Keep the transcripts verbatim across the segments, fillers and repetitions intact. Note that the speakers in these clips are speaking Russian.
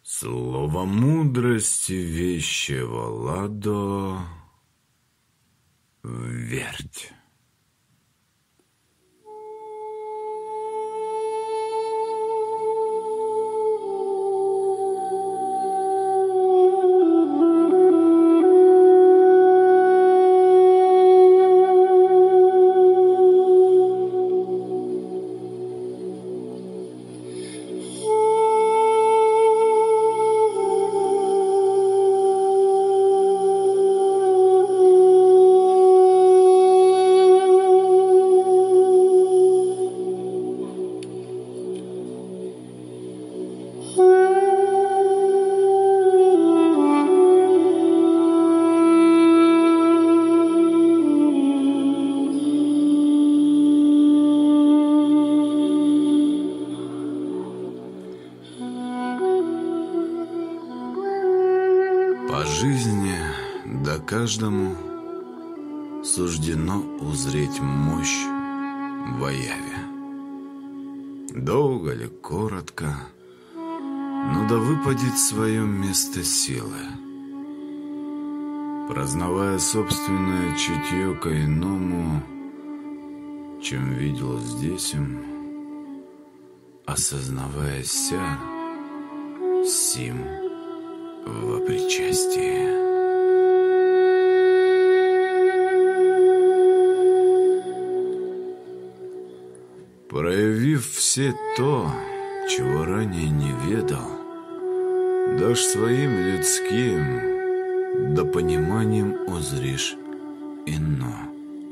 Слово мудрости вещего ладо верть. По жизни, да каждому суждено узреть мощь во яве. Долго ли, коротко, но да выпадет в свое место силы, прознавая собственное чутье ко-иному, чем видел здесь им, осознавая ся сим во причастии. Проявив все то, чего ранее не ведал, дашь своим людским, да пониманием узришь иное.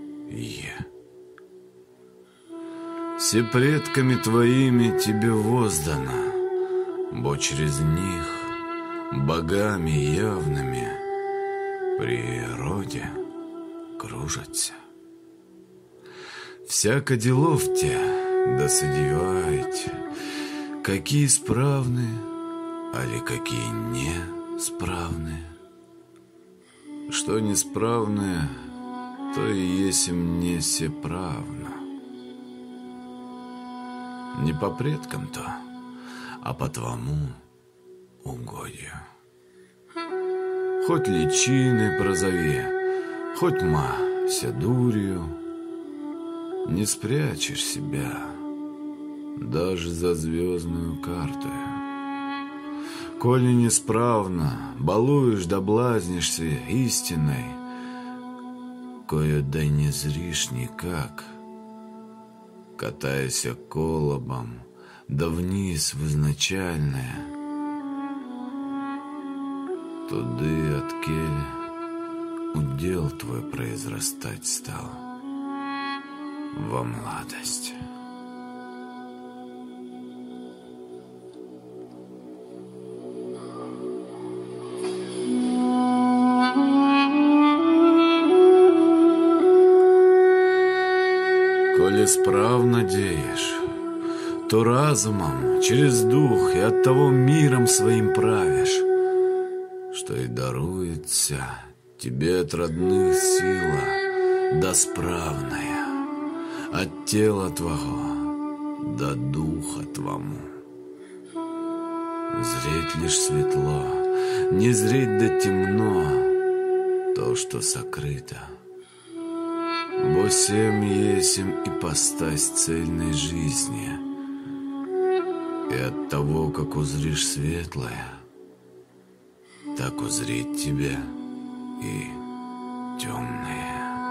Все предками твоими тебе воздано, бо через них богами явными природе кружатся. Всяко делов те, да содевайте, какие справны, али какие несправны. Что несправны, то и есть им несеправно. Не по предкам-то, а по твому угодью. Хоть личиной прозови, хоть мася дурью, не спрячешь себя даже за звездную карту. Коли несправно балуешь да блазнишься истиной, кое да не зришь никак, катаясь колобом да вниз в изначальное, туды от кель удел твой произрастать стал во младость. Коли справно деешь, то разумом через дух и от того миром своим правишь, что и даруется тебе от родных сила да справная, от тела твоего до духа твому. Зреть лишь светло, не зреть да темно то, что сокрыто, бо сем есим ипостась цельной жизни, и от того, как узришь светлое, так узреть тебя и темное.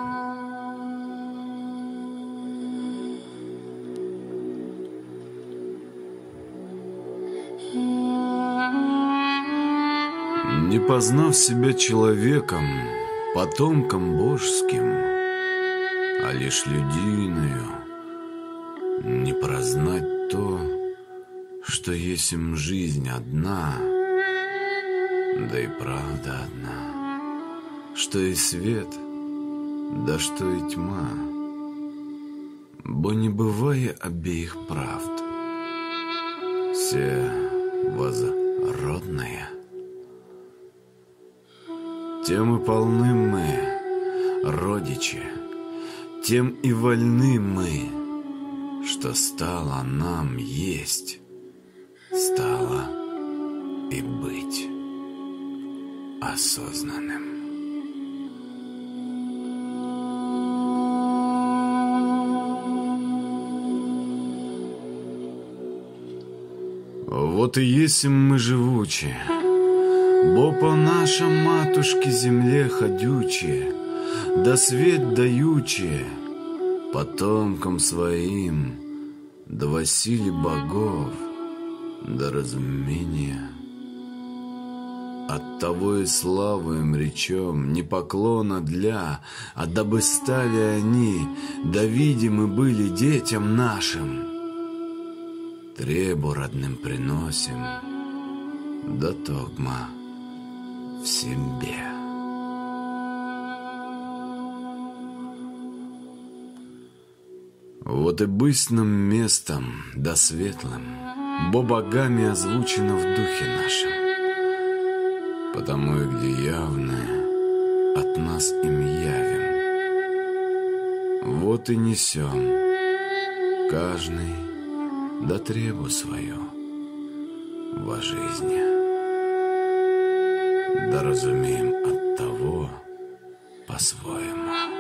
Не познав себя человеком, потомком божским, а лишь людиною, не прознать то, что есть им жизнь одна, да и правда одна, что и свет, да что и тьма, бо не бывая обеих правд, все возродные. Тем и полны мы, родичи, тем и вольны мы, что стало нам есть, стало и быть осознанным. Вот и есмь мы живучи, бо по нашей матушке земле ходючие, да свет даючие потомкам своим, да во силе богов, да разумения. Оттого и славу им речем, не поклона для, а дабы стали они, да видимы были детям нашим. Требу родным приносим, да токма в себе. Вот и быть нам местом, да светлым, бо богами озвучено в духе нашем. Потому и где явное от нас им явим. Вот и несем каждый да требу свою во жизни, да разумеем от того по-своему.